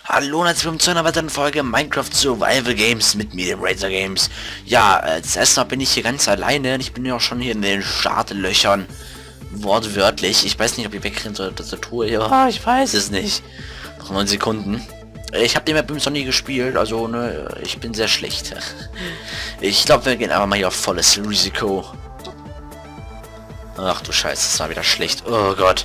Hallo und herzlich willkommen zu einer weiteren Folge Minecraft Survival Games mit mir, dem Razor Games. Ja, das erste Mal bin ich hier ganz alleine und ich bin ja auch schon hier in den Startlöchern. Wortwörtlich. Ich weiß nicht, ob ich wegrennen soll, Tastatur hier. Ah, ich weiß es nicht. Noch 9 Sekunden. Ich habe den Map noch nie gespielt, also ne, ich bin sehr schlecht. Ich glaube, wir gehen einfach mal hier auf volles Risiko. Ach du Scheiße, das war wieder schlecht. Oh Gott.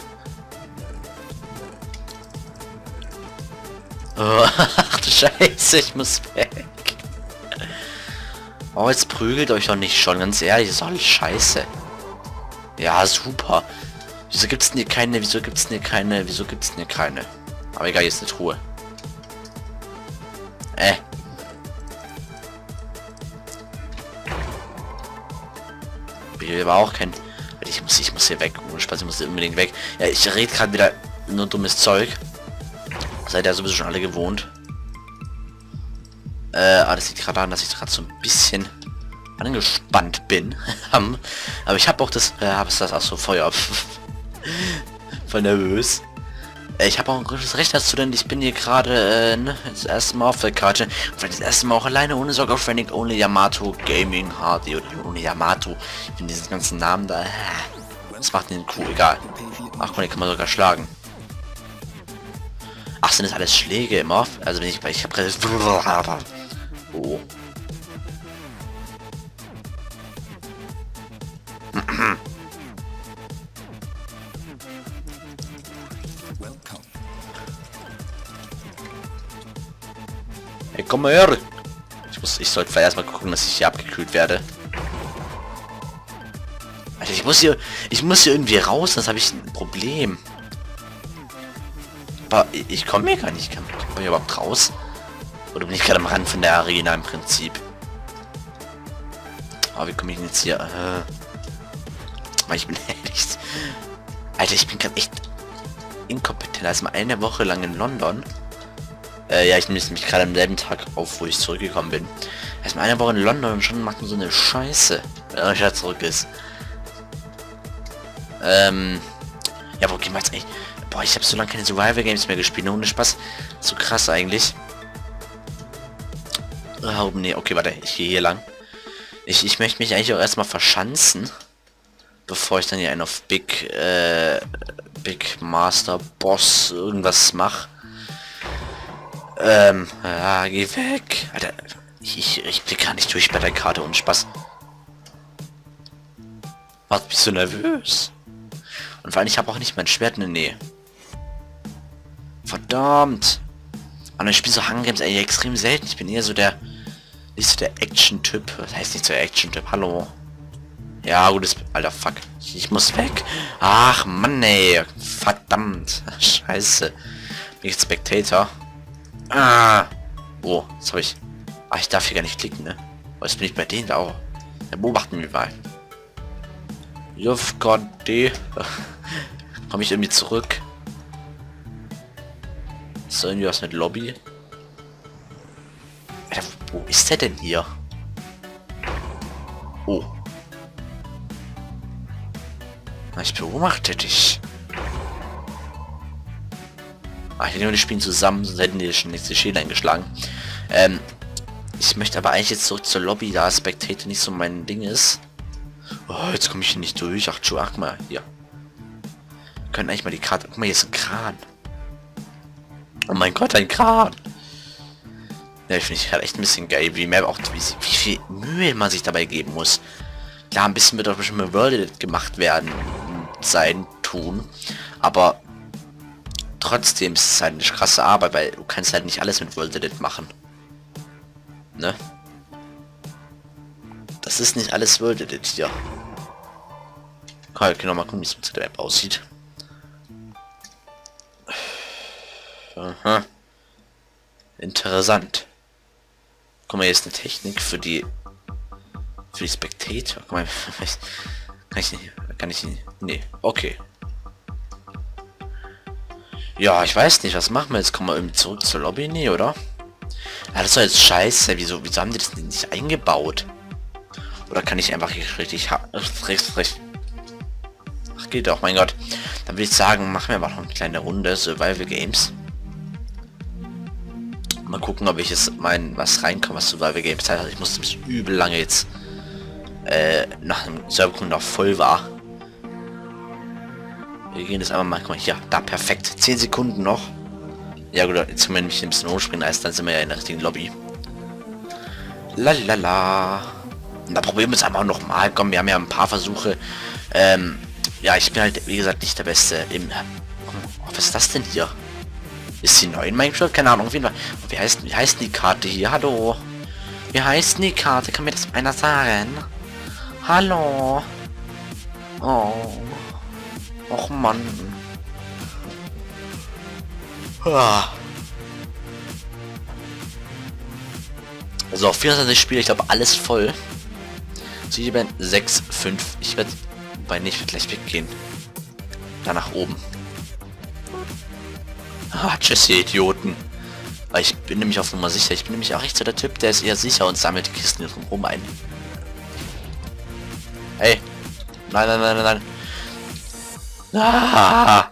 Oh, ach du Scheiße, ich muss weg. Oh, jetzt prügelt euch doch nicht schon, ganz ehrlich, das ist alles scheiße. Ja, super. Wieso gibt's denn hier keine, wieso gibt's denn hier keine? Aber egal, jetzt eine Truhe. Hier war auch kein... Ich muss hier weg. Ohne Spaß, ich muss hier unbedingt weg. Ja, ich rede gerade wieder nur dummes Zeug. Seid ihr sowieso schon alle gewohnt. Das liegt gerade daran, dass ich gerade so ein bisschen angespannt bin. Aber ich habe auch das... auch so Feuer. Voll nervös. Ich habe auch ein gutes Recht dazu, denn ich bin hier gerade das erste Mal auf der Karte. Und vielleicht das erste Mal auch alleine, ohne Sorge auf Running, ohne Yamato Gaming HD oder ohne Yamato. Ich finde diesen ganzen Namen da... Das macht den Kuh, egal. Ach guck mal, den kann man sogar schlagen. Ach, sind das alles Schläge im Off? Also wenn ich habe gerade... Oh. Hey, komm mal her! Ich sollte vielleicht erstmal gucken, dass ich hier abgekühlt werde. Alter, ich muss hier irgendwie raus, sonst habe ich ein Problem. Aber ich komme hier gar nicht. Komme ich überhaupt raus? Oder bin ich gerade am Rand von der Arena im Prinzip? Aber wie komme ich denn jetzt hier? Weil ich bin echt... Alter, ich bin gerade echt inkompetent. Also mal eine Woche lang in London. Ja, ich nehme es nämlich gerade am selben Tag auf, wo ich zurückgekommen bin. Erstmal eine Woche in London und schon macht man so eine Scheiße, wenn er wieder zurück ist. Ja, wo gehen wir jetzt eigentlich? Boah, ich habe so lange keine Survival Games mehr gespielt, ohne Spaß. So krass eigentlich. Oh, nee, okay, warte, ich gehe hier lang. Ich möchte mich eigentlich auch erstmal verschanzen, bevor ich dann hier einen auf Big Master Boss irgendwas mache. Ja, geh weg. Alter, ich blick gar nicht durch bei der Karte und Spaß. Was, bist du nervös? Und vor allem, ich habe auch nicht mein Schwert in der Nähe. Verdammt. Und ich spiele so Hunger Games eigentlich extrem selten. Ich bin eher so der... Nicht so der Action-Typ. Das heißt nicht so der Action-Typ. Hallo. Ja, gutes... Alter, fuck. Ich muss weg. Ach, Mann, ey. Verdammt. Scheiße. Bin ich Spectator? Ah. Oh, jetzt habe ich... Ach, ich darf hier gar nicht klicken, ne? Aber jetzt bin ich bei denen da auch. Der beobachten wir mal. You've got the... Komme ich irgendwie zurück? Ist da irgendwie was mit Lobby? Alter, wo ist der denn hier? Oh. Na, ich beobachte dich. Ah, ich nehme die spielen zusammen, sonst hätten die schon nächste Schäden eingeschlagen. Ich möchte aber eigentlich jetzt zurück zur Lobby, da Spectator nicht so mein Ding ist. Oh, jetzt komme ich hier nicht durch. Ach, ach mal, hier. Wir können eigentlich mal die Karte... Guck mal, hier ist ein Kran. Oh mein Gott, ein Kran. Ja, ich finde ich halt echt ein bisschen geil, wie mehr auch wie viel Mühe man sich dabei geben muss. Klar, ein bisschen wird auch bestimmt mit World Edit gemacht werden, tun. Aber trotzdem ist es halt eine krasse Arbeit, weil du kannst halt nicht alles mit World Edit machen. Ne? Das ist nicht alles World Edit hier. Okay, noch mal gucken, wie es mit der App aussieht. Aha. Interessant. Guck mal, hier ist eine Technik für die Spectator. Guck mal, kann ich nicht. Nee, okay. Ja, ich weiß nicht, was machen wir jetzt? Kommen wir irgendwie zurück zur Lobby? Nee, oder? Ja, das ist doch jetzt scheiße. Wieso haben die das denn nicht eingebaut? Oder kann ich einfach hier richtig... Ach, geht doch, mein Gott. Dann würde ich sagen, machen wir aber noch eine kleine Runde Survival Games. Mal gucken, ob ich jetzt was reinkomme, was Survival Games Zeit hat. Ich musste mich übel lange jetzt nach dem Server noch voll war. Wir gehen jetzt einmal mal, guck mal hier, da perfekt. 10 Sekunden noch. Ja gut, jetzt können wir nämlich ein bisschen hochspringen, dann sind wir ja in der richtigen Lobby. Lalala. Und da probieren wir es einfach noch mal. Komm, wir haben ja ein paar Versuche. Ja, ich bin halt, wie gesagt, nicht der Beste im... Oh, was ist das denn hier? Ist die neu in Minecraft? Keine Ahnung, wie heißt die Karte hier? Hallo? Wie heißt die Karte? Kann mir das einer sagen? Hallo? Oh. Och Mann. Ah. So, 24 Spiele, ich glaube alles voll. 7, 6, 5. Ich werde bei nicht gleich weggehen. Da nach oben. Ah, tschüss, ihr Idioten. Weil ich bin nämlich auf Nummer sicher. Ich bin nämlich auch echt so der Typ, der ist eher sicher und sammelt die Kisten drumherum ein. Hey. Nein, nein, nein, nein, nein. Ah.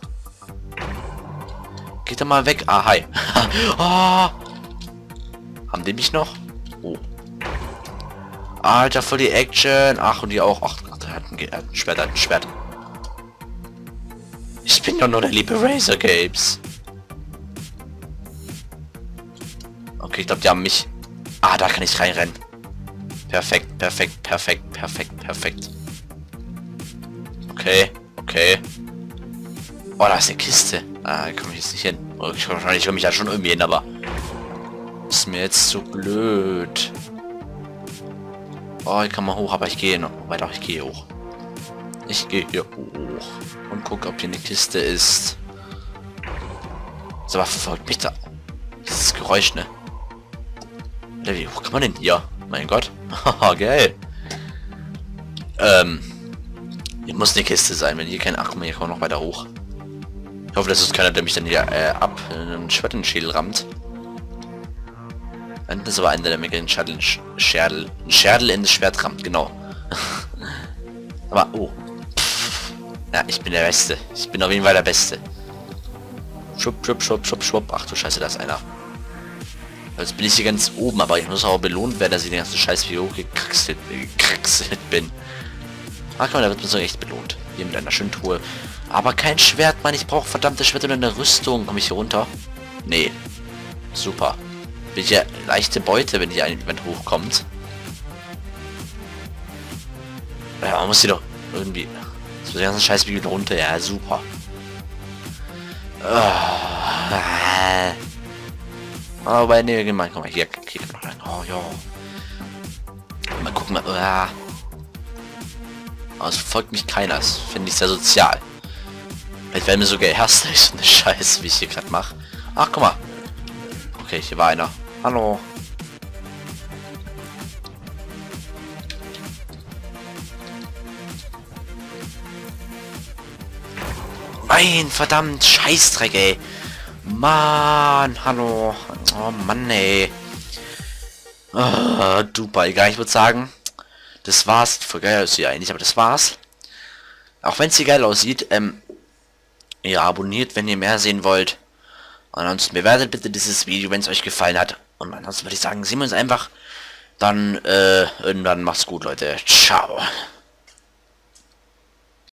Geht doch mal weg. Ah, hi. Oh. Haben die mich noch? Oh. Alter, voll die Action. Ach, und die auch. Ach, der hat ein Schwert, hat ein Schwert. Ich bin doch nur der liebe Razor Games. Okay, ich glaube, die haben mich... Ah, da kann ich reinrennen. Perfekt, perfekt, perfekt, perfekt, perfekt. Okay, okay. Oh, da ist eine Kiste. Ah, da komme ich jetzt nicht hin. Oh, ich komme mich da schon irgendwie hin, aber... Ist mir jetzt zu blöd. Oh, ich kann mal hoch, aber ich gehe noch weiter. Ich gehe hoch. Ich gehe hier hoch. Und gucke, ob hier eine Kiste ist. So, aber verfolgt mich da. Dieses Geräusch, ne? Wie hoch kann man denn hier? Mein Gott. Haha, geil. Hier muss eine Kiste sein, wenn hier kein... Ach, guck mal, hier kommt noch weiter hoch. Ich hoffe, das ist keiner, der mich dann hier ab in einen Schwert in den Schädel rammt. Das ist aber einer, der mir den Schädel in das Schwert rammt, genau. Aber, oh. Ja, ich bin der Beste. Ich bin auf jeden Fall der Beste. Schwupp, schwupp, schwupp, schwupp, schwupp. Ach du Scheiße, da ist einer. Jetzt bin ich hier ganz oben, aber ich muss auch belohnt werden, dass ich den ganzen Scheiß wie hochgekraxelt bin. Ach komm, da wird man so echt belohnt. Hier mit einer schönen Truhe. Aber kein Schwert, Mann. Ich brauche verdammte Schwert und eine Rüstung. Komme ich hier runter? Nee. Super. Bin ich ja leichte Beute, wenn hier ein Event hochkommt. Ja, man muss sie doch irgendwie... So den ganzen Scheiß wie wieder runter. Ja, super. Aber nee, wir mal, guck mal, hier noch rein. Oh ja. Mal gucken, mal. Aber es folgt mich keiner. Das finde ich sehr sozial. Vielleicht werden mir sogar erst nicht so eine Scheiße, wie ich hier gerade mache. Ach, guck mal. Okay, hier war einer. Hallo. Nein, verdammt, Scheißdreck, ey. Mann, hallo. Oh Mann, ey. Super, egal, ich würde sagen, das war's. Voll geil aussieht eigentlich, aber das war's. Auch wenn es hier geil aussieht, ja, abonniert, wenn ihr mehr sehen wollt. Ansonsten bewertet bitte dieses Video, wenn es euch gefallen hat. Und ansonsten würde ich sagen, sehen wir uns einfach dann irgendwann. Macht's gut, Leute. Ciao.